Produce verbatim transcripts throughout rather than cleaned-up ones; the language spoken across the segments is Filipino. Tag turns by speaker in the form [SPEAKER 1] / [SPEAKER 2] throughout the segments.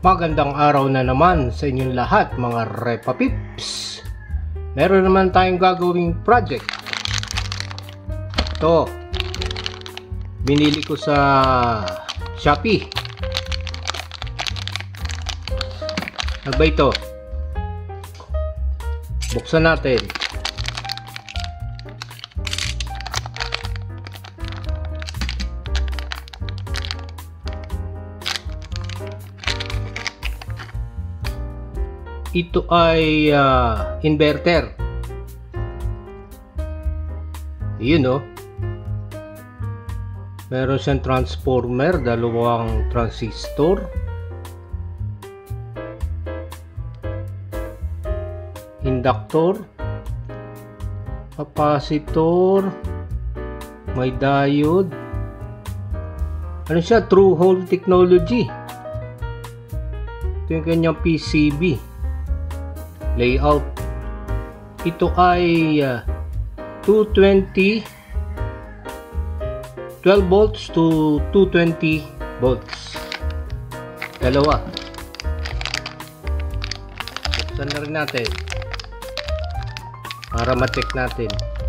[SPEAKER 1] Magandang araw na naman sa inyong lahat mga Repa Pips. Meron naman tayong gagawing project. Ito, binili ko sa Shopee. Ano ba ito? Buksan natin. Ito ay uh, inverter. Yun o. Meron siyang transformer, dalawang transistor, inductor, capacitor, may diode. Ano siya? True hole technology. Ito yung kanyang P C B layout. Ito ay uh, two twenty twelve volts to two twenty volts. Dalawa. Buksan na rin natin para ma-check natin.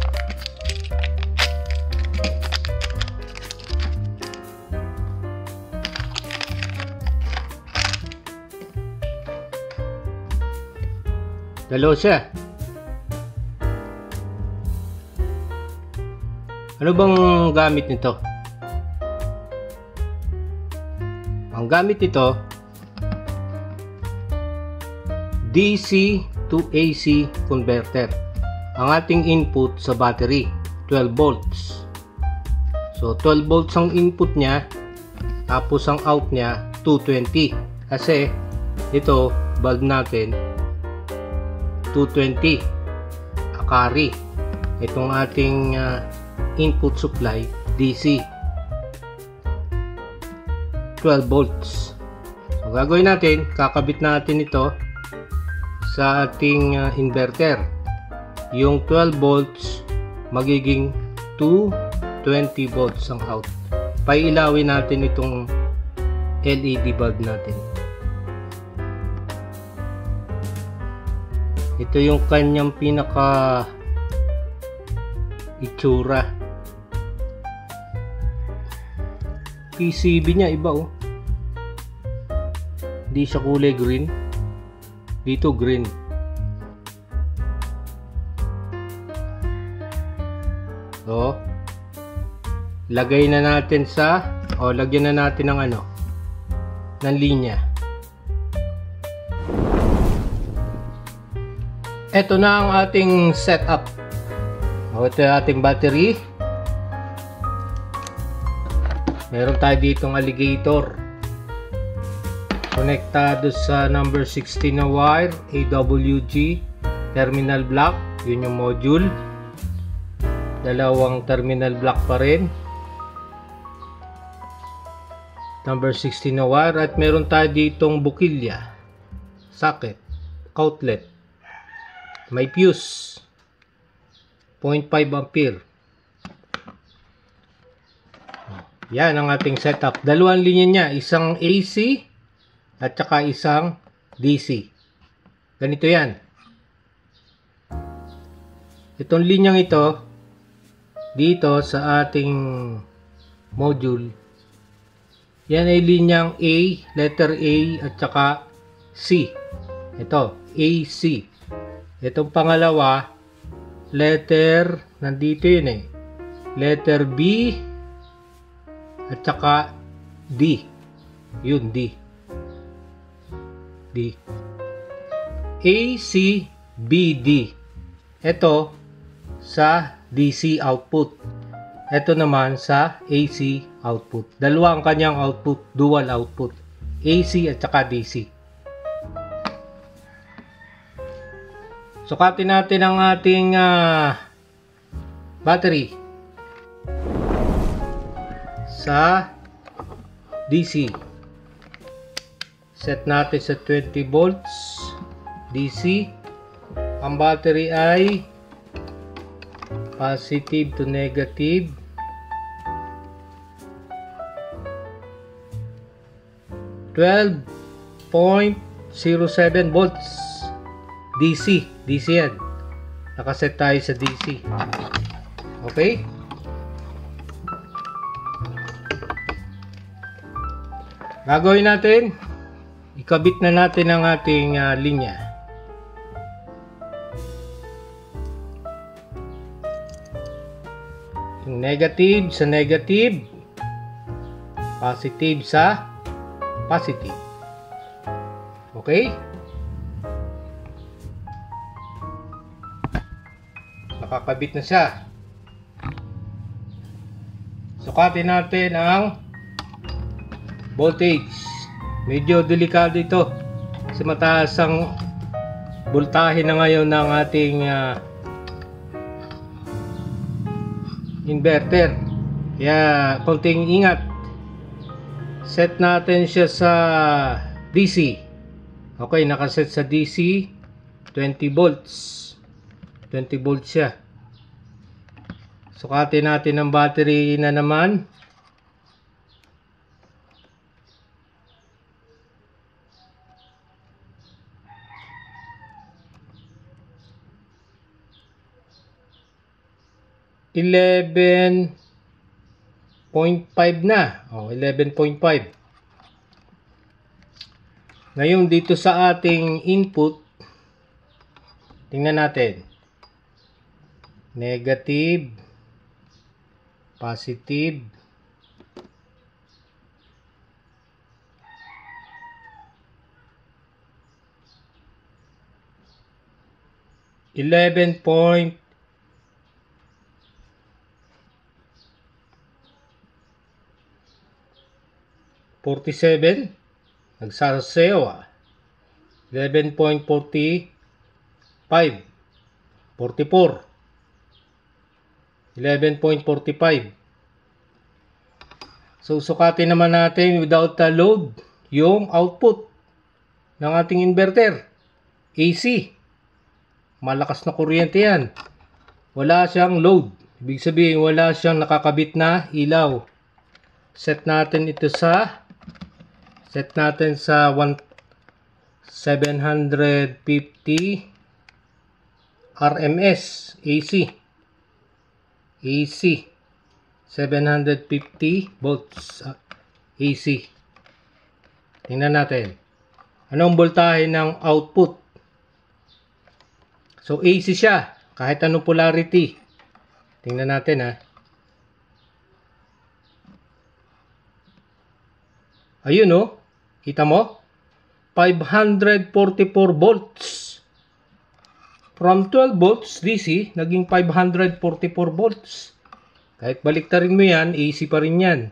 [SPEAKER 1] Dalawa siya. Ano bang gamit nito? Ang gamit nito, D C to A C converter. Ang ating input sa battery, twelve volts. So twelve volts ang input niya, tapos ang out niya two twenty. Kasi ito, bulb natin two twenty akari. Itong ating uh, input supply D C twelve volts. So gagawin natin, kakabit natin ito sa ating uh, inverter. Yung twelve volts magiging two twenty volts ang out. Paiilawin natin itong L E D bulb natin. Ito yung kanyang pinaka itsura. P C B niya iba oh. Hindi siya kulay green. Dito green. So, lagay na natin sa o lagyan na natin ng ano, ng linya. Ito na ang ating setup. Ito yung ating battery. Meron tayo ditong alligator. Konektado sa number sixteen na wire, A W G, terminal block. Yun yung module. Dalawang terminal block pa rin. Number sixteen na wire. At meron tayo ditong bukilya, socket, outlet. May fuse zero point five ampere. Yan ang ating setup. Dalawang linya niya, isang A C at saka isang D C. Ganito yan. Itong linyang ito dito sa ating module, yan ay linyang A, letter A at saka C. Ito, A C. Itong pangalawa, letter, nandito yun eh, letter B at saka D. Yun, D. D. A, C, B, D. Ito sa D C output. Ito naman sa A C output. Dalawa ang kanyang output, dual output. A C at saka D C. Sukatin natin ang ating uh, battery sa D C. Set natin sa twenty volts D C. Ang battery ay positive to negative. twelve point zero seven volts. D C. D C yan. Nakaset tayo sa D C. Okay? Gagawin natin, ikabit na natin ang ating uh, linya. Yung negative sa negative, positive sa positive. Okay? Nakakabit na siya. Sukatin natin ang voltage. Medyo delikado ito kasi mataas ang voltahe na ngayon ng ating uh, inverter. Kaya konting ingat. Set natin siya sa D C. Okay, nakaset sa D C twenty volts. twenty volts siya. Sukatin natin ang battery na naman. eleven point five na. Oh, eleven point five. Ngayon dito sa ating input, tingnan natin. Negative, positive, eleven point forty-seven. Nagsasayaw ah. eleven point forty-five. forty-four. eleven point forty-five. So, sukatin naman natin without a load yung output ng ating inverter. A C. Malakas na kuryente yan. Wala siyang load. Ibig sabihin, wala siyang nakakabit na ilaw. Set natin ito sa set natin sa seven fifty R M S A C. A C seven fifty volts A C. Tingnan natin anong voltahe ng output. So A C siya kahit anong polarity. Tingnan natin ha. Ayun oh, kita mo? five forty-four volts. From twelve volts D C, naging five forty-four volts. Kahit baliktarin mo yan, A C pa rin yan.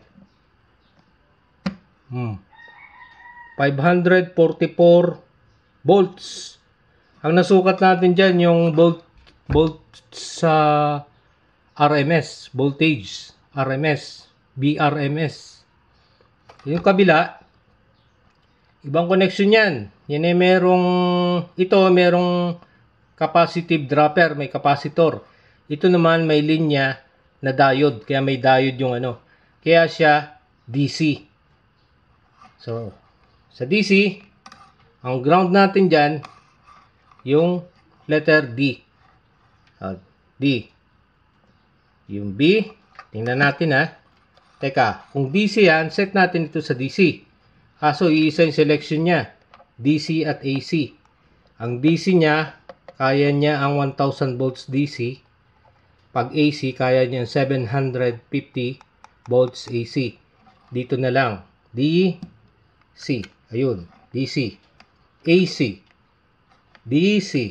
[SPEAKER 1] Hmm. five forty-four volts. Ang nasukat natin dyan, yung volt, volt sa R M S, voltage, R M S, B R M S. Yung kabila, ibang connection yan. Yan ay merong, ito merong capacitive dropper, may capacitor. Ito naman may linya na diode, kaya may diode yung ano. Kaya siya D C. So, sa D C, ang ground natin dyan, yung letter D. Uh, D. Yung B, tingnan natin ha. Teka, kung D C yan, set natin ito sa D C. Kaso, iisa yung selection niya. D C at A C. Ang D C niya, kaya niya ang one thousand volts D C. Pag A C, kaya niya seven fifty volts A C. Dito na lang. D C. Ayun. D C. A C. D C.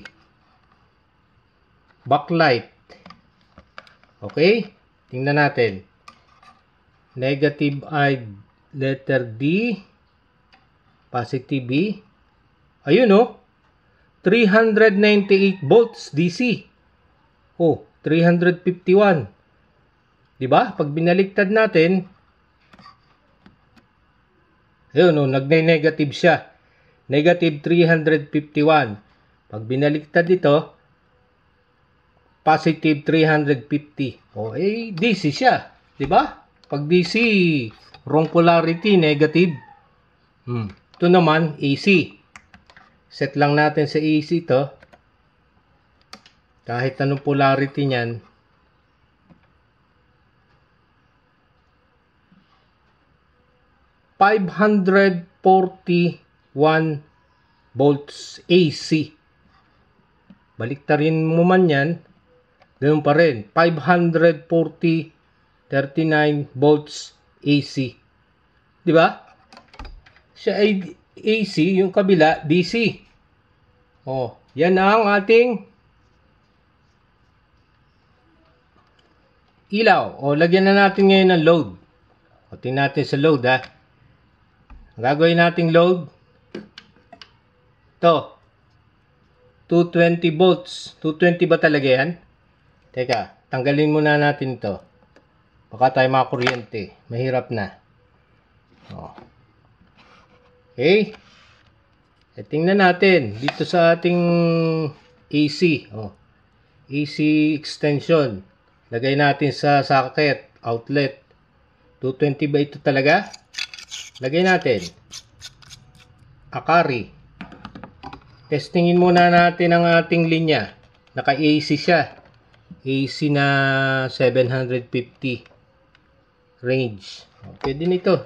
[SPEAKER 1] Backlight. Okay? Tingnan natin. Negative I, letter D. Positive B. Ayun oh. three ninety-eight volts D C. Oh, three fifty-one. Diba? Pag binaliktad natin, ayun oh, nagne-negative siya. Negative three fifty-one. Pag binaliktad ito, positive three fifty. Oh, eh, D C siya. Diba? Pag D C, wrong polarity, negative. Hmm. Ito naman, A C. Set lang natin sa A C to. Kahit anong polarity niyan. five hundred forty-one volts A C. Baliktarin mo man yan, ganoon pa rin. five hundred forty, thirty-nine volts A C. Di ba? Siya ay A C, yung kabila D C. Oh, yan ang ating ilaw. O, lagyan na natin ngayon ng load. O, tingnan natin sa load, ha. Gagawin nating load. Ito. two twenty volts. two twenty ba talaga yan? Teka, tanggalin muna natin ito. Baka tayo makakuryente. Mahirap na. O. Okay. E, tingnan natin. Dito sa ating A C. O. A C extension. Lagay natin sa socket, outlet. two twenty ba ito talaga? Lagay natin. Akari. Testingin muna natin ang ating linya. Naka-A C siya. A C na seven fifty range. Pwede nito.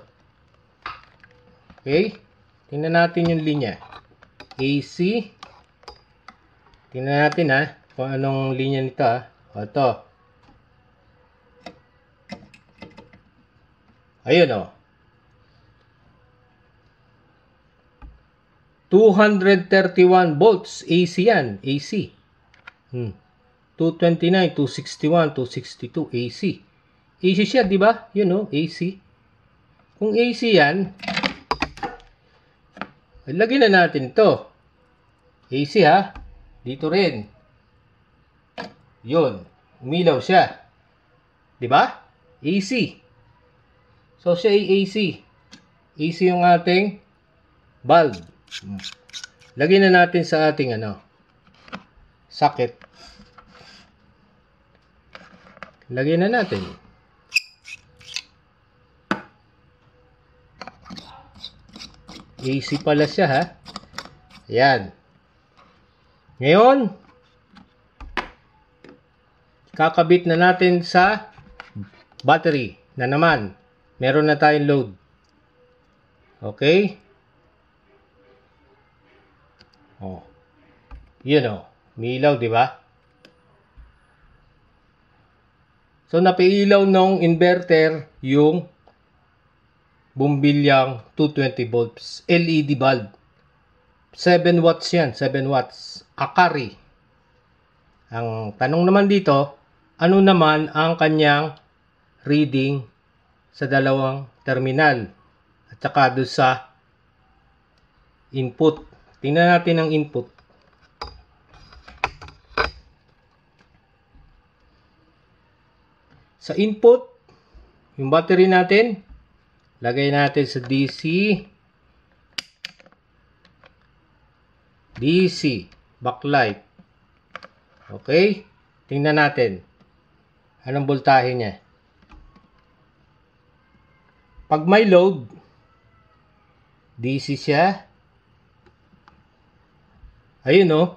[SPEAKER 1] Okay? Tingnan natin yung linya. A C. Tingnan natin ha. Kung anong linya nito ha. O, ito. Ayun o. two thirty-one volts A C yan. A C. Hmm. two twenty-nine, two sixty-one, two sixty-two A C. A C siya, di ba? Yun o, A C. Kung A C yan, lagyan na natin to. A C ha. Dito rin. Yun. Umilaw siya. Di ba? A C. So, siya ay A C. A C yung ating bulb. Lagyan na natin sa ating ano, socket. Lagyan na natin. A C pala siya ha. Ayan. Ngayon, kakabit na natin sa battery na naman. Meron na tayong load. Okay? Oh. Yun oh. Umiilaw, di ba? So, napailaw ng inverter yung bumbilyang two twenty volts. L E D bulb. seven watts yan. seven watts. Akari. Ang tanong naman dito, ano naman ang kanyang reading sa dalawang terminal? At saka doon sa input. Tingnan natin ang input. Sa input, yung battery natin, lagay natin sa D C. D C. Backlight. Okay? Tingnan natin. Anong voltahe niya? Pag may load, D C siya. Ayun oh.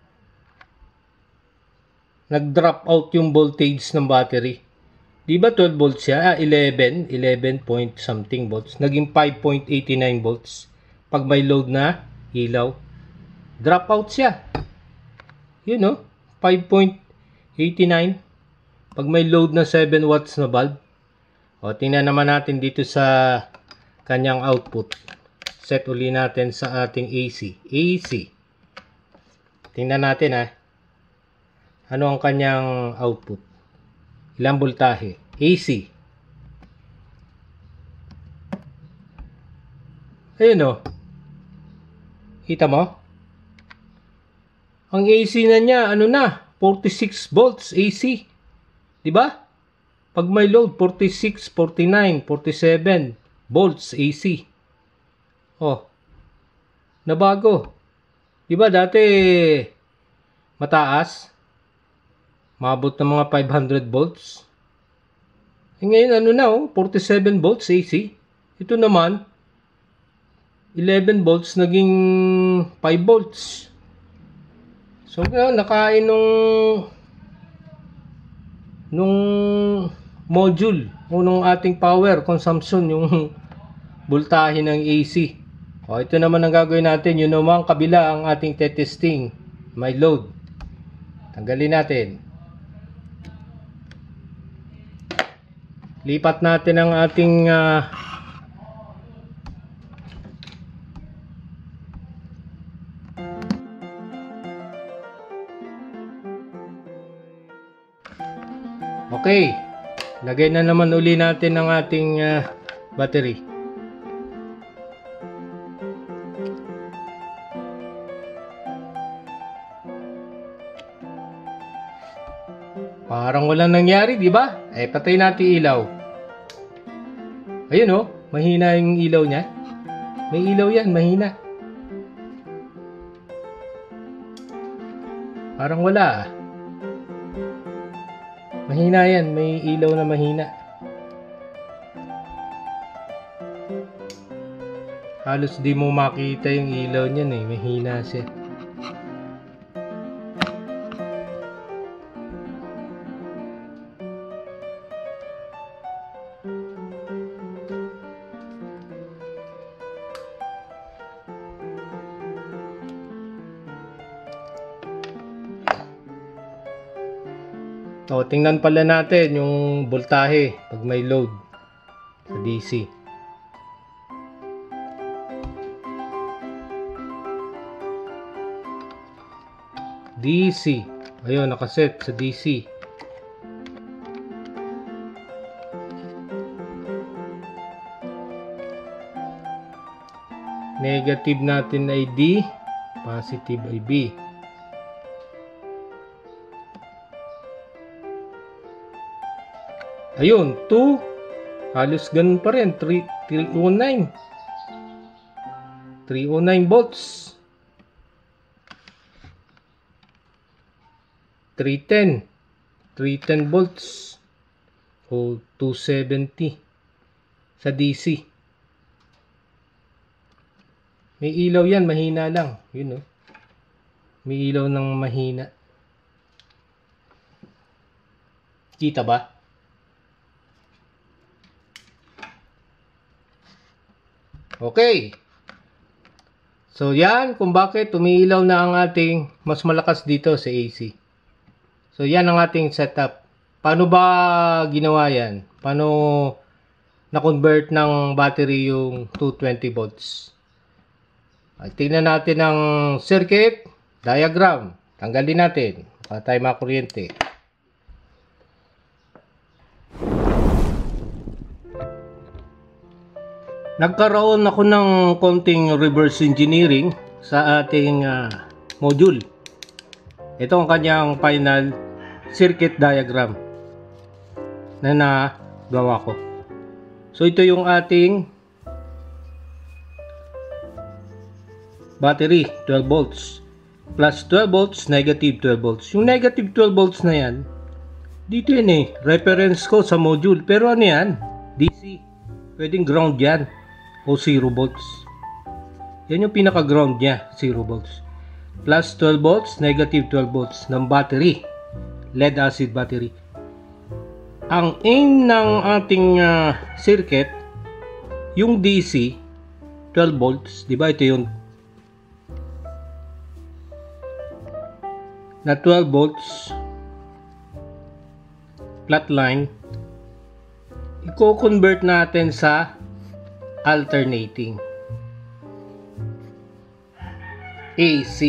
[SPEAKER 1] Nag-drop out yung voltage ng battery. Di ba twelve volts siya? Ah, eleven. eleven point something volts. Naging five point eight nine volts. Pag may load na ilaw. Drop out siya. Yun oh. five point eight nine. Pag may load na seven watts na bulb. O, tingnan naman natin dito sa kanyang output. Set uli natin sa ating A C. A C. Tingnan natin ha. Ano ang kanyang output? Ilang voltahe? A C. Ayun o. Kita mo? Ang A C na niya, ano na? forty-six volts A C. Diba? Pag may load, forty-six, forty-nine, forty-seven volts A C. Oh. Nabago. Diba dati mataas? Maabot ng mga five hundred volts. E ngayon ano na oh, forty-seven volts A C. Ito naman eleven volts naging five volts. So ngayon nakain nung nung module o nung ating power consumption yung voltahe ng A C. O ito naman ang gagawin natin, yun naman kabila ang ating testing, may load. Tanggalin natin. Lipat natin ang ating uh, okay, lagay na naman uli natin ang ating uh, battery. Parang walang nangyari, di ba? Eh, patay natin ilaw. Ayun oh, mahina yung ilaw niya. May ilaw yan, mahina. Parang wala ah. Mahina yan, may ilaw na mahina. Halos di mo makita yung ilaw niyan eh, mahina siya. O, tingnan pala natin yung voltahe pag may load sa D C. D C. Ayun, nakaset sa D C. Negative natin ay D, positive ay B. Ayun, two. Halos ganun pa rin. three oh nine. three oh nine volts. three ten. three ten volts. O two seventy. Sa D C. May ilaw yan. Mahina lang. Yun o. May ilaw ng mahina. Kita ba? Okay. So yan kung bakit umiilaw na ang ating mas malakas dito sa A C. So yan ang ating setup. Paano ba ginawa yan? Paano na-convert ng battery yung two twenty volts? At tingnan natin ang circuit diagram. Tanggalin natin para tayo makuryente. Nagkaroon ako ng konting reverse engineering sa ating uh, module. Ito ang kanyang final circuit diagram na nagawa ko. So ito yung ating battery, twelve volts. Plus twelve volts, negative twelve volts. Yung negative twelve volts na yan, dito yun eh, reference ko sa module. Pero ano yan? D C. Pwedeng ground yan. O zero volts. Yan yung pinaka-ground niya, zero volts. Plus twelve volts, negative twelve volts ng battery. Lead acid battery. Ang aim ng ating uh, circuit, yung D C, twelve volts, di ba ito yun? Na twelve volts, flat line, i-convert natin sa alternating A C.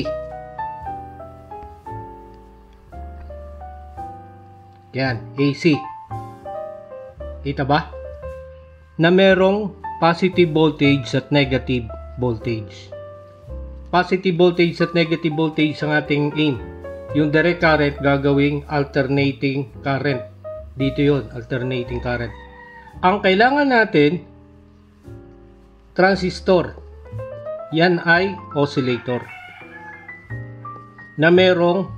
[SPEAKER 1] Yan, A C. Kita ba? Na merong positive voltage at negative voltage. Positive voltage at negative voltage ang ating aim. Yung direct current gagawing alternating current. Dito yon, alternating current. Ang kailangan natin, transistor. Yan ay oscillator na merong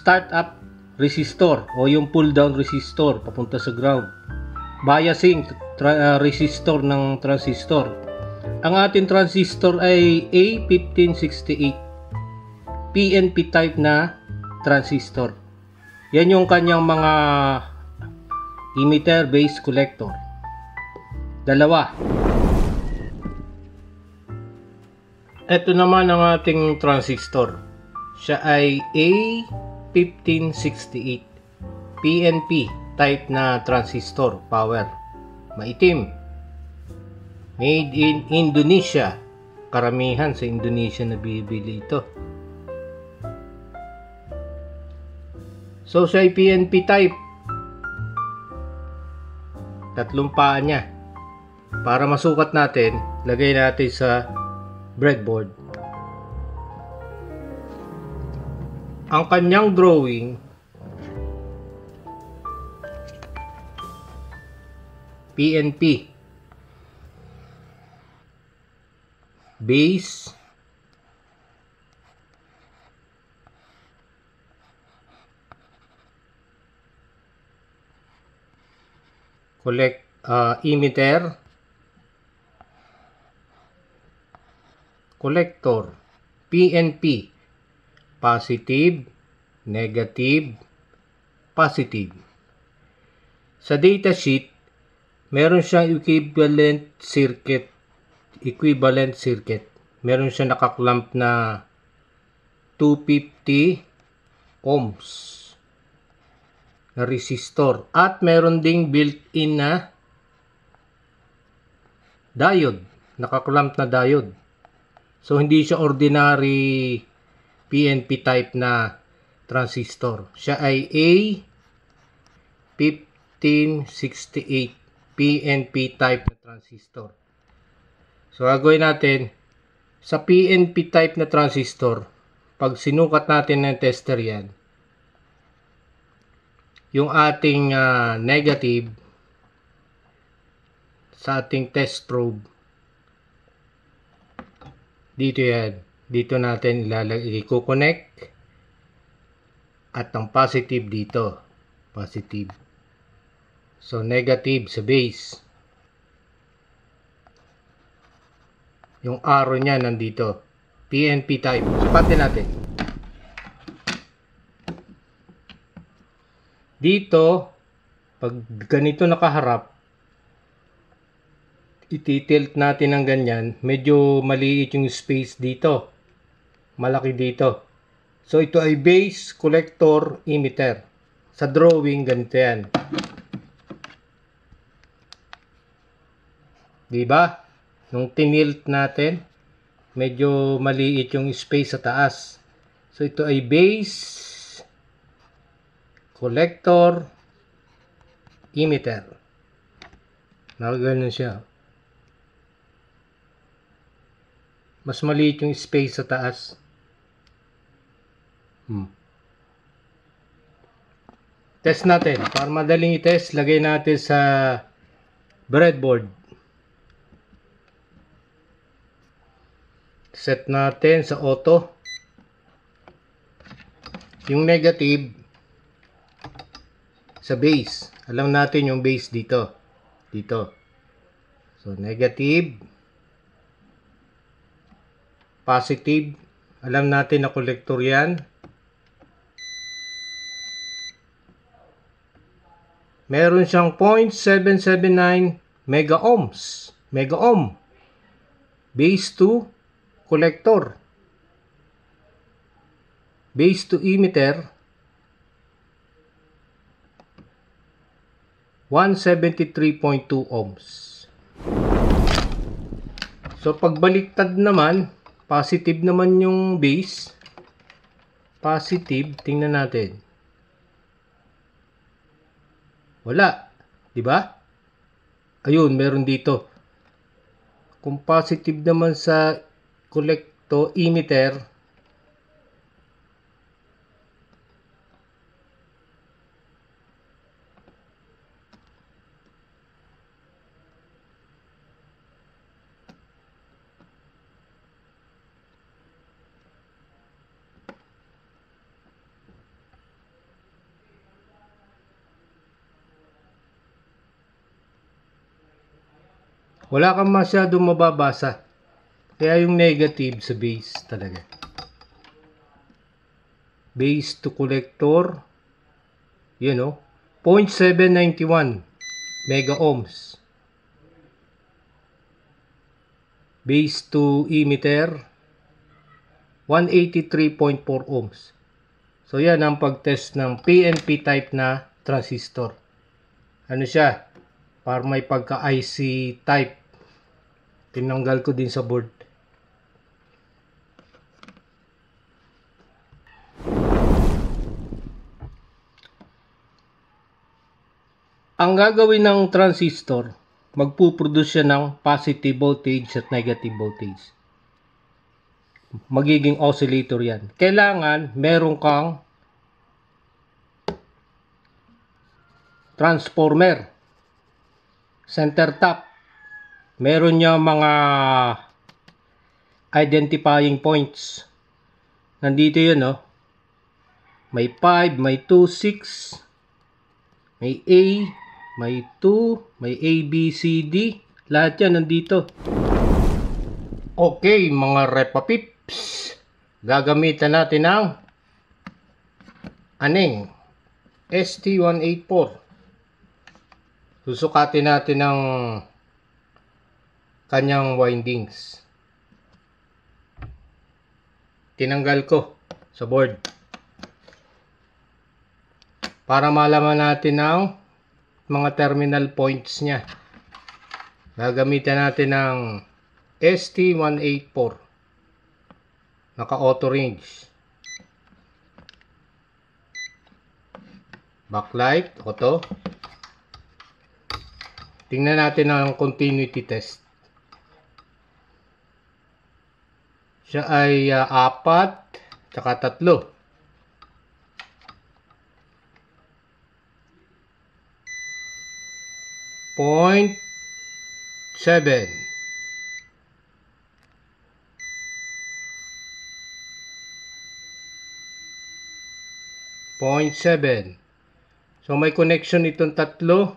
[SPEAKER 1] startup resistor o yung pull down resistor papunta sa ground. Biasing tra- uh, resistor ng transistor. Ang ating transistor ay A fifteen sixty-eight P N P type na transistor. Yan yung kanyang mga emitter, base, collector. Dalawa. Ito naman ang ating transistor. Siya ay A fifteen sixty-eight P N P type na transistor, power. Maitim. Made in Indonesia. Karamihan sa Indonesia na bibili ito. So siya ay P N P type. Tatlong paa niya. Para masukat natin, lagay natin sa breadboard. Ang kanyang drawing P N P base collect uh, emitter collector P N P positive, negative, positive. Sa datasheet, meron siyang equivalent circuit, equivalent circuit. Meron siyang nakaklamp na two hundred fifty ohms na resistor at meron ding built-in na diode, nakaklamp na diode. So hindi siya ordinary P N P type na transistor. Siya ay A fifteen sixty-eight P N P type na transistor. So gagawin natin sa P N P type na transistor, pag sinukat natin ng tester yan, yung ating uh, negative sa ating test probe, dito yan. Dito natin ilalagay, i-connect at ang positive dito. Positive. So, negative sa base. Yung arrow niya nandito. P N P type. Supatin natin. Dito, pag ganito nakaharap, ititilt natin ng ganyan. Medyo maliit yung space dito. Malaki dito. So, ito ay base, collector, emitter. Sa drawing, ganito yan. Diba? Nung tinilt natin, medyo maliit yung space sa taas. So, ito ay base, collector, emitter. Nakaganon siya. Mas maliit yung space sa taas. Hmm. Test natin. Para madaling i-test, lagay natin sa breadboard. Set natin sa auto. Yung negative sa base. Alam natin yung base dito. Dito. So, negative. Positive. Alam natin na collector yan. Meron siyang zero point seven seven nine mega ohms. Mega ohm. Base to collector. Base to emitter. one seventy-three point two ohms. So, pagbaliktad naman, positive naman yung base. Positive, tingnan natin. Wala. Diba? Ayun, meron dito. Kung positive naman sa collector, emitter, Wala kang masyadong mababasa. Kaya yung negative sa base talaga. Base to collector. Yun o. zero point seven nine one mega ohms. Base to emitter. one eighty-three point four ohms. So yan ang pag-test ng P N P type na transistor. Ano siya? Para may pagka-I C type. Tinanggal ko din sa board. Ang gagawin ng transistor, magpuproduce siya ng positive voltage at negative voltage. Magiging oscillator yan. Kailangan meron kang transformer, center tap. Meron niya mga identifying points. Nandito yun, no? May five, may two, six, may A, may two, may A, B, C, D. Lahat yan nandito. Okay, mga repapips. Gagamitan natin ang aning S T one eighty-four. Susukatin natin ang kanyang windings. Tinanggal ko sa board. Para malaman natin ang mga terminal points niya. Gagamitan natin ng S T one eighty-four. Naka auto range. Backlight, auto. Tingnan natin ang continuity test. Siya ay uh, apat, tsaka tatlo. Point seven. Point seven. So may connection itong tatlo.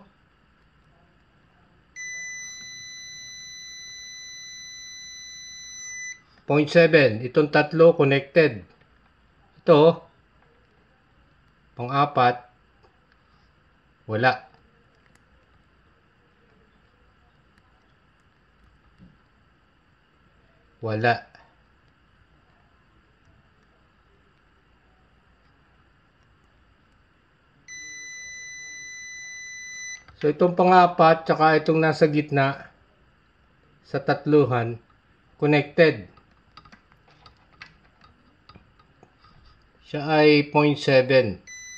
[SPEAKER 1] Point seven. Itong tatlo connected. Ito pang-apat wala. Wala. So itong pang-apat tsaka itong nasa gitna sa tatluhan connected. Siya ay point seven.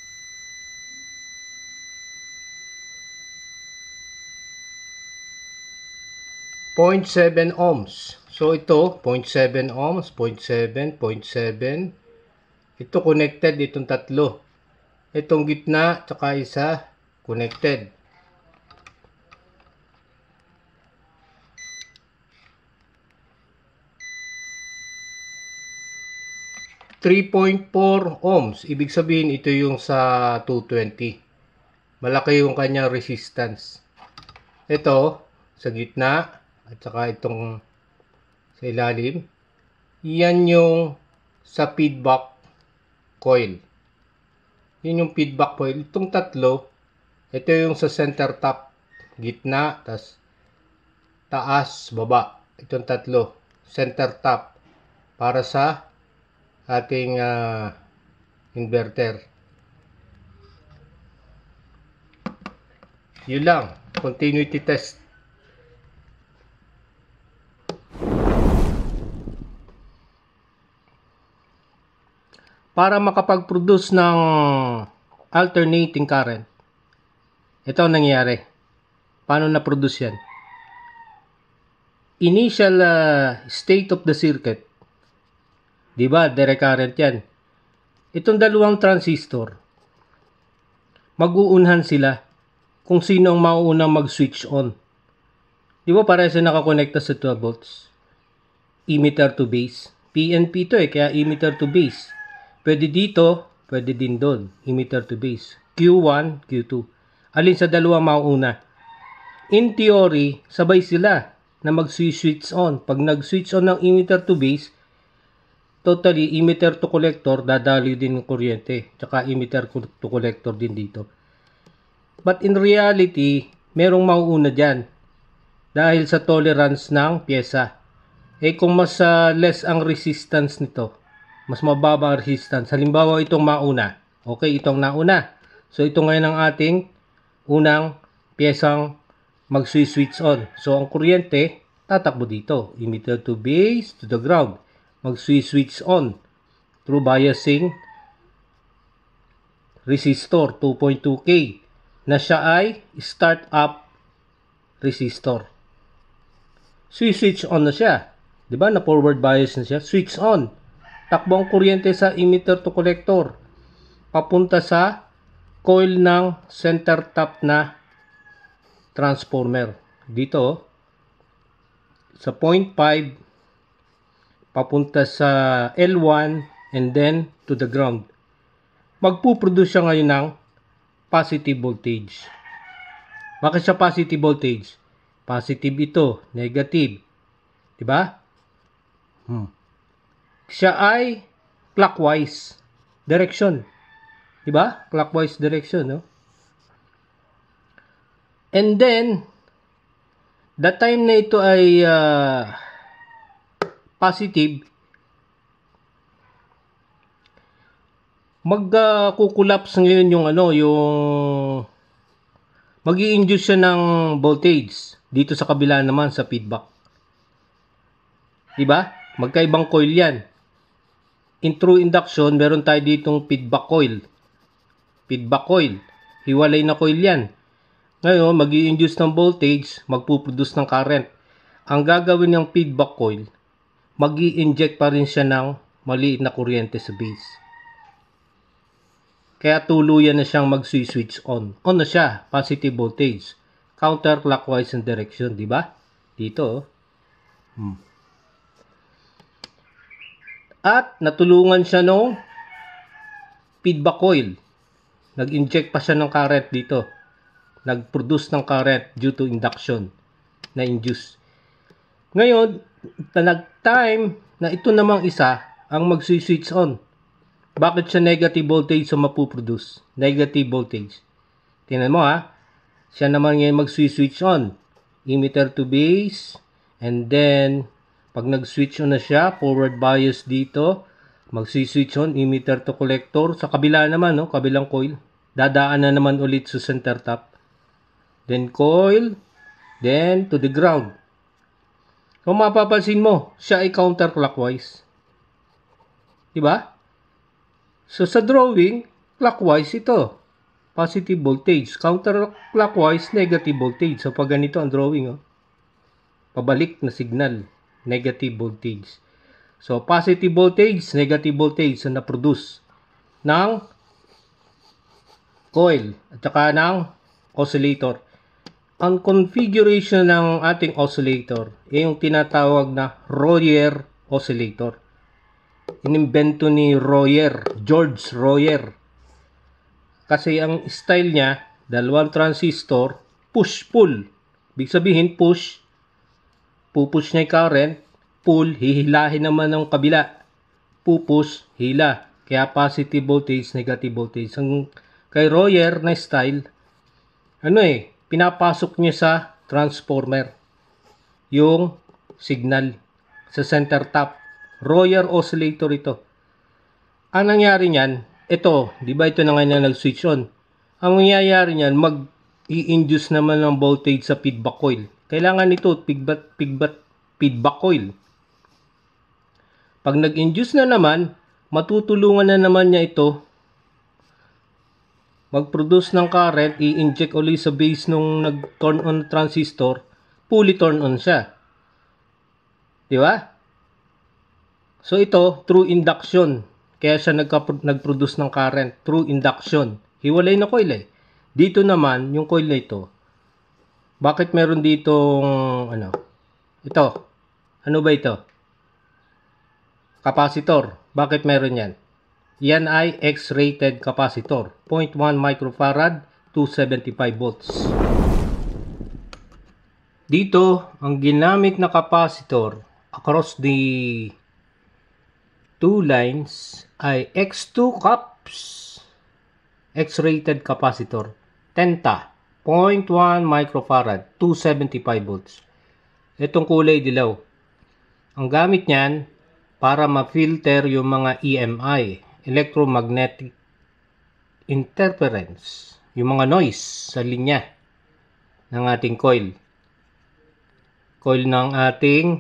[SPEAKER 1] point seven ohms. So ito, point seven ohms, point seven, point seven. Ito connected, itong tatlo. Itong gitna, tsaka isa, connected. three point four ohms. Ibig sabihin, ito yung sa two twenty. Malaki yung kanyang resistance. Ito, sa gitna, at saka itong sa ilalim, yan yung sa feedback coil. Yun yung feedback coil. Itong tatlo, ito yung sa center tap, gitna, tas taas, baba. Itong tatlo, center tap, para sa ating uh, inverter. Yun lang, continuity test. Para makapag-produce ng alternating current, ito ang nangyari. Paano na-produce yan? Initial uh, state of the circuit, diba, direct current yan. Itong dalawang transistor, mag-uunhan sila kung sino ang mauunang mag-switch on. Diba para sa nakakonekta sa twelve volts? Emitter to base. P N P to eh, kaya emitter to base. Pwede dito, pwede din doon. Emitter to base. Q one, Q two. Alin sa dalawa mauuna? In theory, sabay sila. na mag-switch on. Pag nag-switch on ng emitter to base, totally emitter to collector, dadaloy din ng kuryente. Tsaka emitter to collector din dito. But in reality, merong mauuna dyan. Dahil sa tolerance ng pyesa. Eh kung mas uh, less ang resistance nito, mas mababa ang resistance. Halimbawa itong mauna. Okay, itong nauna. So ito ngayon ang ating unang pyesang mag-switch on. So ang kuryente, tatakbo dito. Emitter to base to the ground. Mag-switch on through biasing resistor two point two K na siya ay start up resistor. Switch on na siya. 'Di ba? Na forward bias na siya. Switch on. Takbo ang kuryente sa emitter to collector papunta sa coil ng center tap na transformer. Dito sa zero point five papunta sa L one and then to the ground. Magpuproduce siya ngayon ng positive voltage. Bakit siya positive voltage? Positive ito, negative. Diba? Hmm. Siya ay clockwise direction. Diba? Clockwise direction, no? And then, the time na ito ay uh, positive, magkukulaps uh, ngayon yung ano, yung magi-induce siya ng voltage dito sa kabila naman sa feedback. Diba? Magkaibang coil yan. In true induction, meron tayo ditong feedback coil. Feedback coil. Hiwalay na coil yan. Ngayon, magi-induce ng voltage, magpuproduce ng current. Ang gagawin ng feedback coil, magi-inject pa rin siya ng maliit na kuryente sa base. Kaya tuluyan na siyang mag-switch on. On na siya, positive voltage. Counterclockwise in direction, di ba? Dito, oh. Hmm. At natulungan siya ng feedback coil. Nag-inject pa siya ng current dito. Nag-produce ng current due to induction na induce. Ngayon, nag-time na ito namang isa ang mag-switch on. Bakit siya negative voltage sa mapuproduce? Negative voltage. Tingnan mo ha. Siya naman ngayon mag-switch on. Emitter to base. And then, pag nag-switch on na siya, forward bias dito. Mag-switch on, emitter to collector. Sa kabila naman, no? Kabilang coil. Dadaan na naman ulit sa center tap. Then coil. Then to the ground. Kung mapapansin mo, siya ay counterclockwise. Diba? So sa drawing, clockwise ito. Positive voltage. Counterclockwise, negative voltage. So pag ganito ang drawing, oh, pabalik na signal. Negative voltage. So positive voltage, negative voltage na na-produce ng coil at saka ng oscillator. Ang configuration ng ating oscillator ay yung tinatawag na Royer oscillator. Inimbento ni Royer, George Royer. Kasi ang style niya, dalawang transistor, push-pull. Ibig sabihin, push, pupush niya yung current, pull, hihilahin naman ng kabila. Pupush, hila. Kaya positive voltage, negative voltage. Ang kay Royer na style, ano eh, pinapasok niya sa transformer yung signal sa center tap. Royer oscillator ito. Ang nangyari niyan, ito, di ba ito na ngayon na nag-switch on. Ang nangyayari niyan, mag-i-induce naman ng voltage sa feedback coil. Kailangan ito, feedback, feedback, feedback coil. Pag nag-induce na naman, matutulungan na naman niya ito mag-produce ng current, i-inject ulit sa base nung nag-turn on transistor, fully turn on siya. Di ba? So ito, through induction. Kaya siya nag-produce ng current through induction. Hiwalay na coil eh. Dito naman, yung coil na ito, bakit meron ditong, ano, ito, ano ba ito? Capacitor. Bakit meron yan? Yan ay X-rated capacitor. zero point one microfarad, two hundred seventy-five volts. Dito, ang ginamit na capacitor across the two lines ay X two cups, X-rated capacitor, Tenta, zero point one microfarad, two seventy-five volts. Itong kulay dilaw. Ang gamit niyan para ma-filter yung mga E M I, electromagnetic interference, yung mga noise sa linya ng ating coil. Coil ng ating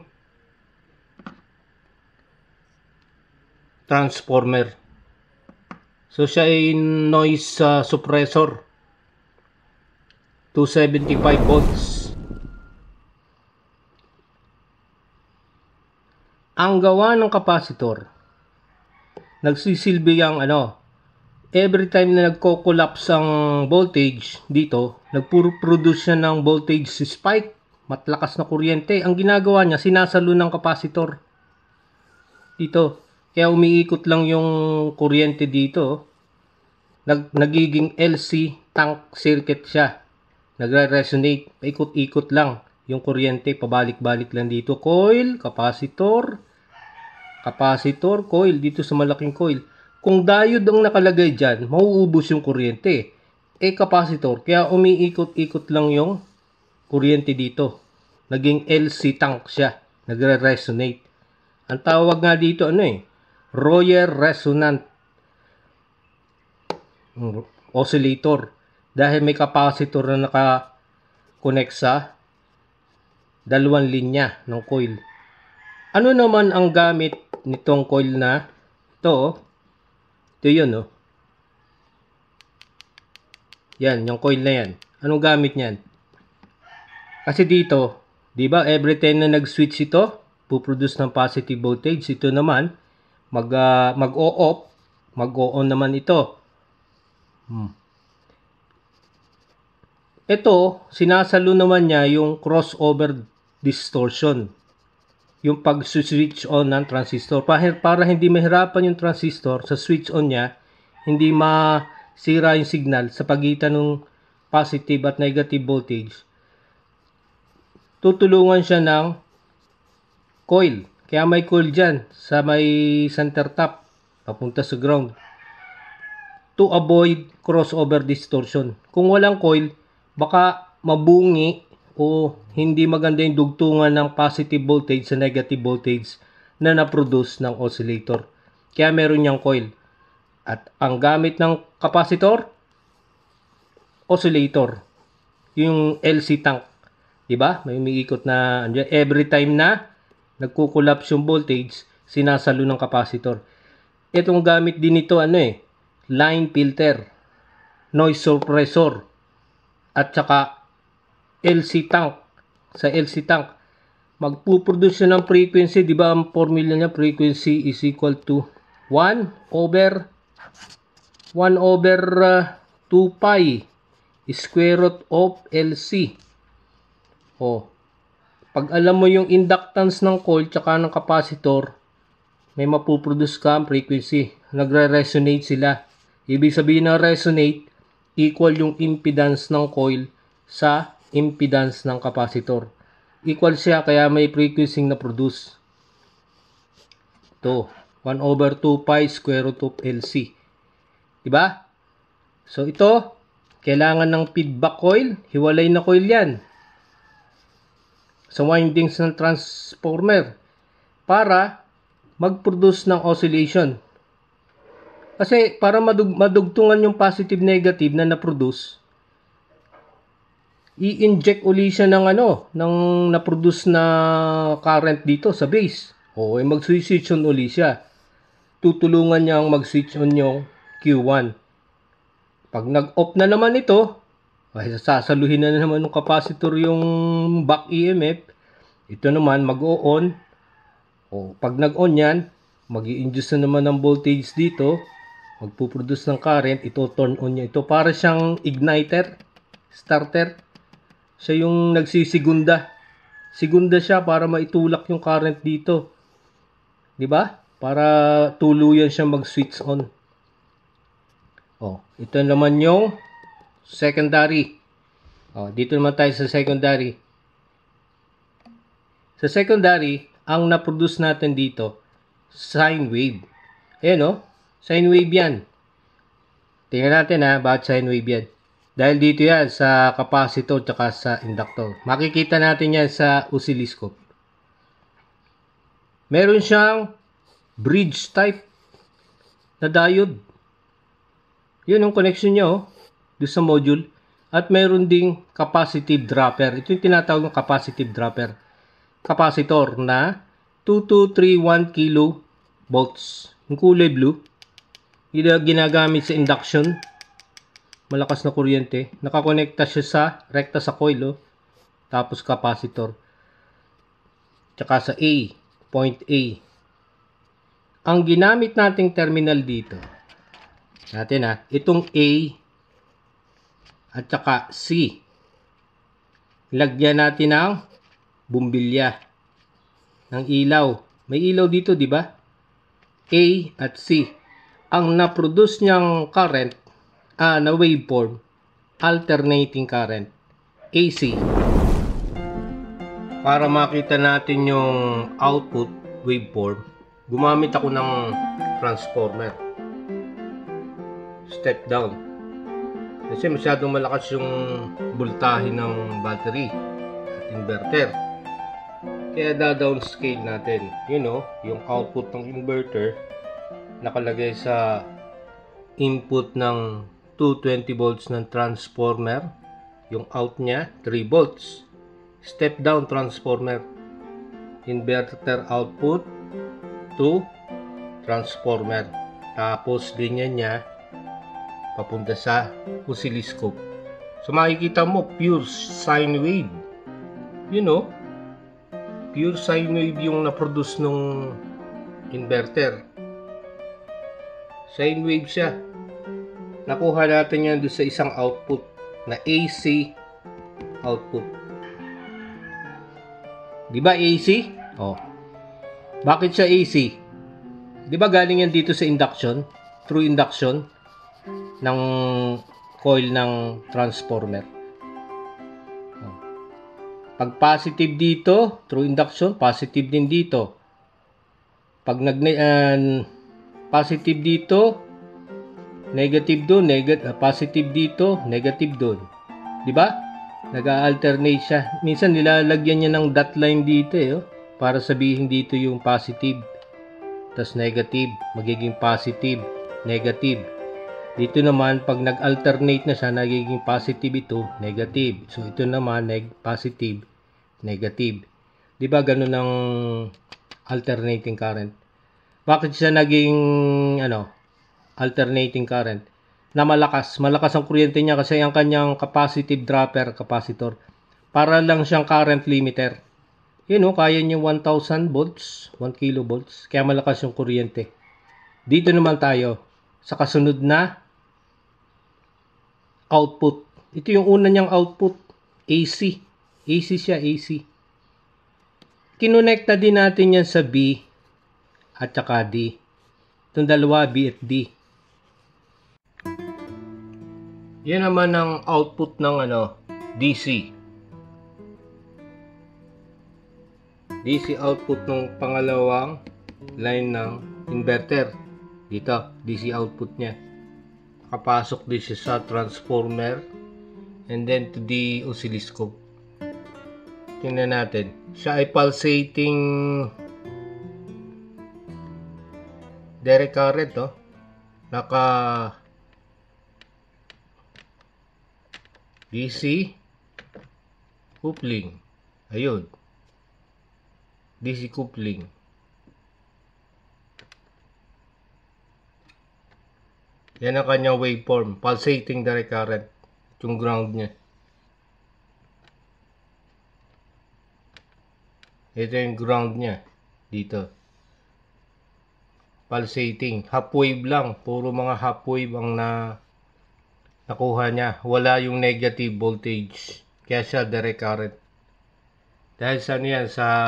[SPEAKER 1] transformer. So siya ay noise uh, suppressor, two seventy-five volts. Ang gawa ng capacitor, nagsisilbi ang ano, every time na nagko-collapse ang voltage dito, nagpo-produce siya ng voltage spike, matlakas na kuryente. Ang ginagawa niya, sinasalo ng capacitor dito. Kaya umiikot lang yung kuryente dito. Nag nagiging L C tank circuit siya. Nagre-resonate, paikot-ikot lang yung kuryente, pabalik-balik lang dito. Coil, capacitor, capacitor, coil, dito sa malaking coil. Kung diode ang nakalagay dyan, mauubos yung kuryente. Eh, capacitor, kaya umiikot-ikot lang yung kuryente dito. Naging L C tank siya. Nagre-resonate. Ang tawag nga dito, ano eh, Royer Resonant Oscillator. Dahil may capacitor na naka-connect sa dalawang linya ng coil. Ano naman ang gamit nitong coil na ito? Ito yun, no? Yan, yung coil na yan. Anong gamit niyan? Kasi dito, di ba, every time na nag-switch ito, puproduce ng positive voltage. Ito naman, mag, uh, mag-o-off, mag-o-on naman ito. Hmm. Ito, sinasalo naman niya yung crossover distortion. Yung pag-switch on ng transistor. Para, para hindi mahirapan yung transistor sa switch on niya, hindi masira yung signal sa pagitan ng positive at negative voltage. Tutulungan siya ng coil. Kaya may coil dyan sa may center tap papunta sa ground. To avoid crossover distortion. Kung walang coil, baka mabungi o hindi maganda yung dugtungan ng positive voltage sa negative voltage na na-produce ng oscillator. Kaya meron niyang coil. At ang gamit ng capacitor, oscillator. Yung L C tank. Diba? May umiikot na, every time na nagko-collapse yung voltage, sinasalo ng capacitor. Itong gamit din ito, ano eh, line filter, noise suppressor, at saka L C tank. Sa L C tank, magpuproduce siya ng frequency, di ba ang formula niya, frequency is equal to one over one over uh, two pi square root of L C. Oh, pag alam mo yung inductance ng coil tsaka ng capacitor, may mapuproduce ka ang frequency. Nagre-resonate sila. Ibig sabihin ng resonate, equal yung impedance ng coil sa impedance ng capacitor. Equal siya, kaya may frequency na produce. Ito, one over two pi square root of L C. Diba? So ito, kailangan ng feedback coil. Hiwalay na coil yan sa windings ng transformer para mag-produce ng oscillation. Kasi para madug madugtungan yung positive-negative na na-produce, i-inject uli siya ng ano, ng na-produce na current dito sa base. O, eh, mag-switch on uli siya. Tutulungan niyang mag-switch on yung Q one. Pag nag-off na naman ito, ay sasaluhin na naman ng capacitor yung back E M F. Ito naman mag-o-on. O, pag nag-on yan, mag-i-induce na naman ng voltage dito. Magpuproduce ng current. Ito turn on niya. Ito para siyang igniter, starter. Siya yung nagsisigunda. Sigunda siya para maitulak yung current dito. Di ba? Para tuluyan siya mag-switch on. O, ito naman yung secondary. Oh, dito naman tayo sa secondary. Sa secondary, ang na-produce natin dito, sine wave. Ayan o, sine wave yan. Tingnan natin ha, bakit sine wave yan. Dahil dito yan sa capacitor tsaka sa inductor. Makikita natin yan sa oscilloscope. Meron siyang bridge type na diode. Yun ang connection niya oh, doon sa module. At meron ding capacitive dropper. Ito yung tinatawag ng capacitive dropper. Capacitor na two two three one kilovolts. Yung kulay blue. Yung ginagamit sa induction. Malakas na kuryente. Nakakonekta siya sa rekta sa coil. Oh. Tapos capacitor. Tsaka sa A. Point A. Ang ginamit nating terminal dito. Natin ha. Itong A. At saka C. Lagyan natin ng bumbilya. Ng ilaw. May ilaw dito, di ba? A at C. Ang na-produce niyang current, ah, na waveform, alternating current, A C. Para makita natin yung output waveform, gumamit ako ng transformer. Step down. Kasi masyadong malakas yung voltahe ng battery at inverter. Kaya da-downscale natin. You know, yung output ng inverter nakalagay sa input ng two twenty volts ng transformer. Yung out niya, three volts. Step down transformer. Inverter output to transformer. Tapos linya niya papunta sa oscilloscope. So makikita mo pure sine wave. You know, pure sine wave yung na-produce nung inverter. Sine wave siya. Nakuha natin yan doon sa isang output na A C output. Di ba A C? Oh. Bakit siya A C? Di ba galing yan dito sa induction? Through induction ng coil ng transformer. Oh. Pag positive dito, through induction, positive din dito. Pag nag uh, positive dito, negative doon, negative, uh, positive dito, negative doon. 'Di ba? Nag-alternate siya. Minsan nilalagyan niya ng dot line dito eh, oh, para sabihin dito yung positive. Tas negative, magiging positive, negative. Dito naman pag nag-alternate na siya, nagiging positive ito, negative. So ito naman neg positive, negative. 'Di ba ganun ang alternating current? Bakit siya naging ano, alternating current? Na malakas, malakas ang kuryente niya kasi ang kanyang capacitive dropper, capacitor. Para lang siyang current limiter. Yun know, kaya niya one thousand volts, one kilovolts. Kaya malakas yung kuryente. Dito naman tayo sa kasunod na output. Ito yung una niyang output, A C. A C siya, A C. Kinonekta din natin yan sa B at saka D. Itong dalawa, B at D. Yan naman ang output ng ano, D C. D C output ng pangalawang line ng inverter. Dito, D C output niya. Kapasok din siya sa transformer and then to the oscilloscope. Tingnan natin. Siya ay pulsating direct current, oh. Naka D C coupling. Ayun. D C coupling. Yan ang kanyang waveform. Pulsating direct current. Yung ground niya. Ito yung ground niya. Dito. Pulsating. Half wave lang. Puro mga half wave ang na nakuha niya. Wala yung negative voltage. Kaya siya direct current. Dahil sa ano yan? Sa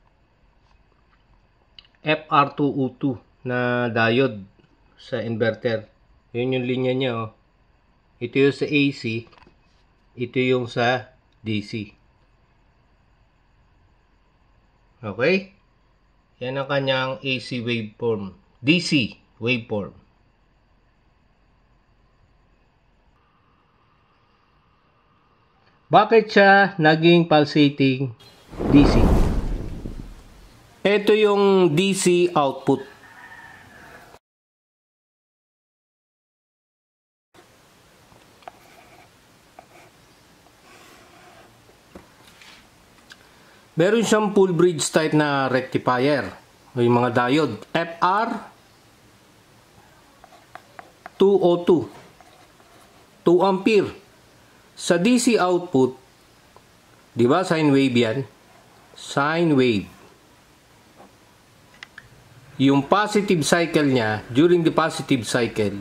[SPEAKER 1] F R two O two na diode sa inverter. Yun yung linya niya, oh. Ito yung sa A C. Ito yung sa D C. Okay? Yan ang kanyang A C waveform. D C waveform. Bakit siya naging pulsating D C? Ito yung D C output. Meron siyang full bridge type na rectifier. May mga diode. F R two oh two. two ampere. Sa D C output, di ba sine wave yan? Sine wave. Yung positive cycle niya, during the positive cycle,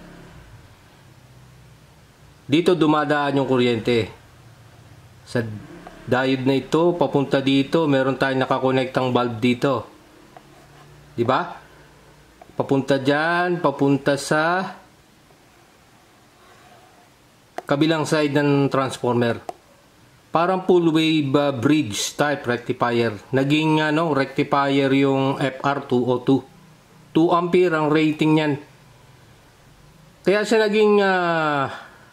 [SPEAKER 1] dito dumadaan yung kuryente. Sa diode na ito, papunta dito, meron tayong nakakonektang bulb dito. Di ba? Papunta dyan, papunta sa kabilang side ng transformer. Parang full wave uh, bridge type rectifier. Naging ano, rectifier yung F R two oh two. two ampere ang rating niyan. Kaya siya naging uh,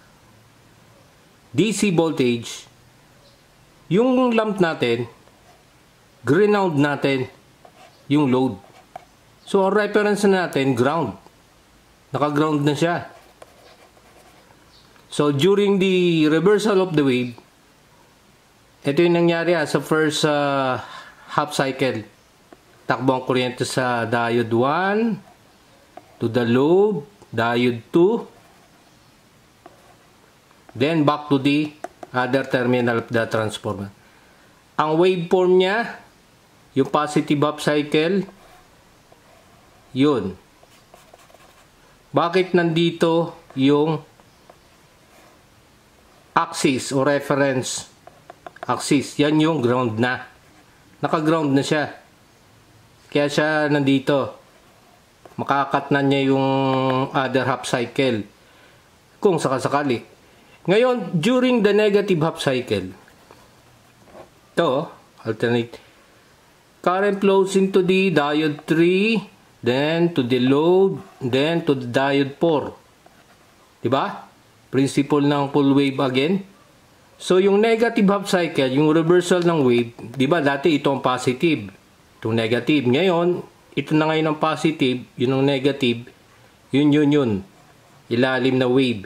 [SPEAKER 1] D C voltage. Yung lamp natin, ground natin yung load. So, ang reference natin, ground. Naka-ground na siya. So, during the reversal of the wave, ito yung nangyari ah, sa first uh, half cycle. Takbo ang kuryente sa diode one, to the load, diode two, then back to the other terminal of the transformer. Ang waveform niya, yung positive half cycle, yun. Bakit nandito yung axis o reference axis? Yan yung ground na. Naka-ground na siya. Kaya siya nandito. Makakat na niya yung other half cycle. Kung sakasakali. Ngayon, during the negative half cycle, ito, alternate, current flows into the diode three, then to the load, then to the diode four. Diba? Principle ng full wave again. So, yung negative half cycle, yung reversal ng wave, diba dati ito ang positive, itong negative. Ngayon, ito na ngayon ang positive, yun ang negative, yun yun yun, ilalim na wave.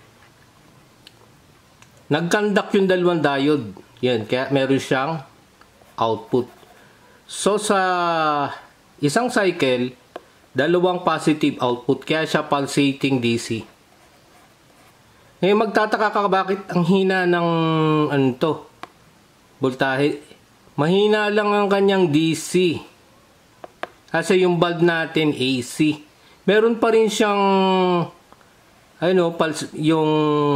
[SPEAKER 1] Nag-conduct yung dalawang diode. Yan, kaya meron siyang output. So, sa isang cycle, dalawang positive output. Kaya siya pulsating D C. Ngayon, magtataka ka bakit ang hina ng ano to, voltahe. Mahina lang ang kanyang D C. Kasi yung bulb natin A C. Meron pa rin siyang ano, pulse, yung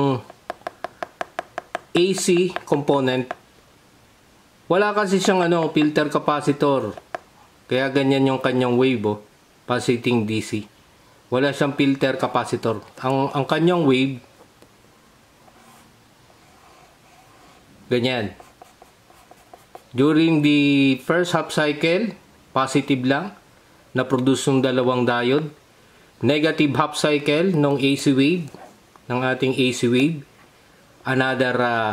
[SPEAKER 1] A C component. Wala kasi siyang ano, filter capacitor. Kaya ganyan yung kanyang wave, oh, pulsating D C. Wala siyang filter capacitor. Ang ang kanyang wave ganyan. During the first half cycle, positive lang na produce yung dalawang diode. Negative half cycle ng A C wave, ng ating A C wave. Another uh,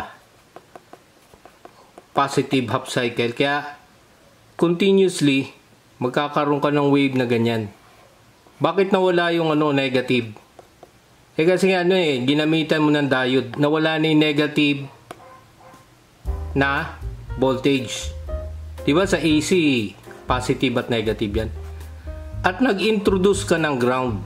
[SPEAKER 1] positive half cycle. Kaya continuously magkakaroon ka ng wave na ganyan. Bakit nawala yung ano, negative? Eh kasi ano eh, ginamitan mo ng diode, nawala na yung negative na voltage. Diba sa A C, positive at negative yan. At nag-introduce ka ng ground,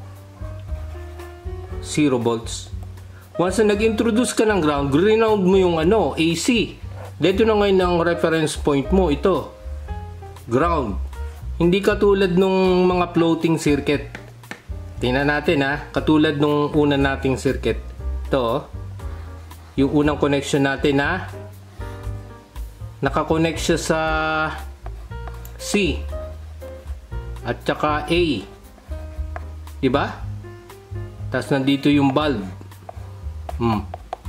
[SPEAKER 1] zero volts. Once na nag-introduce ka ng ground, ground mo yung ano, A C. Dito na ngayon ang reference point mo, ito, ground. Hindi katulad nung mga floating circuit. Tingnan natin ha, katulad nung una nating circuit. Ito, yung unang connection natin na nakakonect siya sa C at saka A. Diba? Tapos nandito yung bulb. Hmm.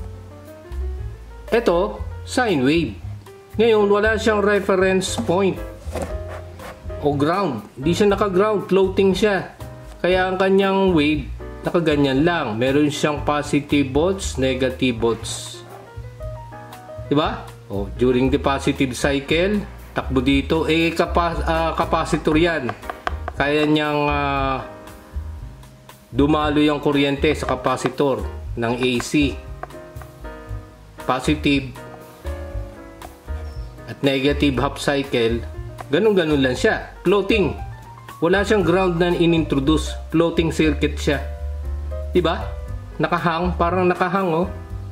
[SPEAKER 1] Ito, sine wave. Ngayon, wala siyang reference point. o ground. Hindi siya naka-ground, floating siya. Kaya ang kanyang wave, nakaganyan lang. Meron siyang positive volts, negative volts. Diba? O, during the positive cycle, takbo dito, eh kapas uh, capacitor yan. Kaya niyang uh, dumalo yung kuryente sa capacitor ng A C. Positive at negative half cycle, ganun-ganun lang siya. Floating. Wala siyang ground na inintroduce. Floating circuit siya. Diba? Nakahang. Parang nakahang, oh.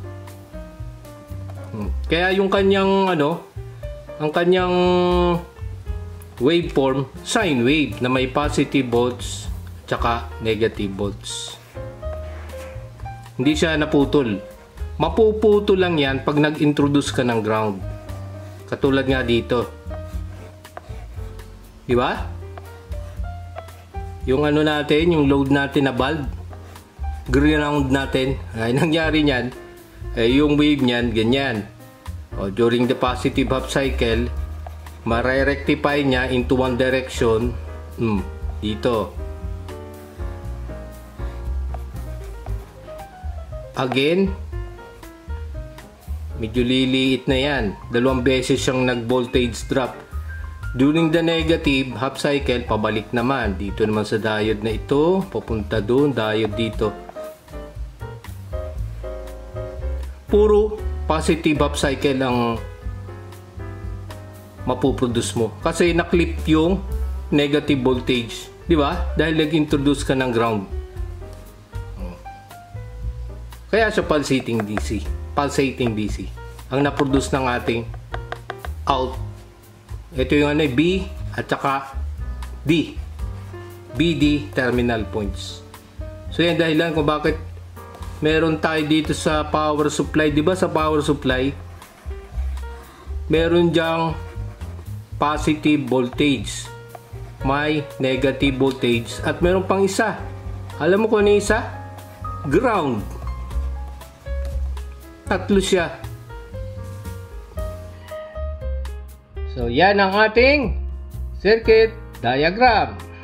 [SPEAKER 1] Hmm. Kaya yung kanyang, ano, ang kanyang waveform, sine wave na may positive volts tsaka negative volts. Hindi siya naputol. Mapuputo lang yan pag nag-introduce ka ng ground. Katulad nga dito. Di ba? Yung ano natin, yung load natin na bulb, ground natin, ay nangyari niyan, eh, yung wave niyan, ganyan. O, during the positive half cycle, mare-rectify niya into one direction, hmm, dito. Again, medyo liliit na yan. Dalawang beses siyang nag-voltage drop. During the negative half cycle, pabalik naman. Dito naman sa diode na ito, papunta doon, diode dito. Puro positive half cycle ang mapuproduce mo. Kasi naklip yung negative voltage. Di ba? Dahil nag-introduce ka ng ground. Kaya siya pulsating D C. Pulsating D C ang na-produce ng ating out. Ito yung ano, B at saka D. B D terminal points. So yan dahilan kung bakit meron tayo dito sa power supply. Diba sa power supply meron diyang positive voltage, may negative voltage, at meron pang isa. Alam mo kung ano isa? Ground. Tatlo siya. So yan ang ating circuit diagram.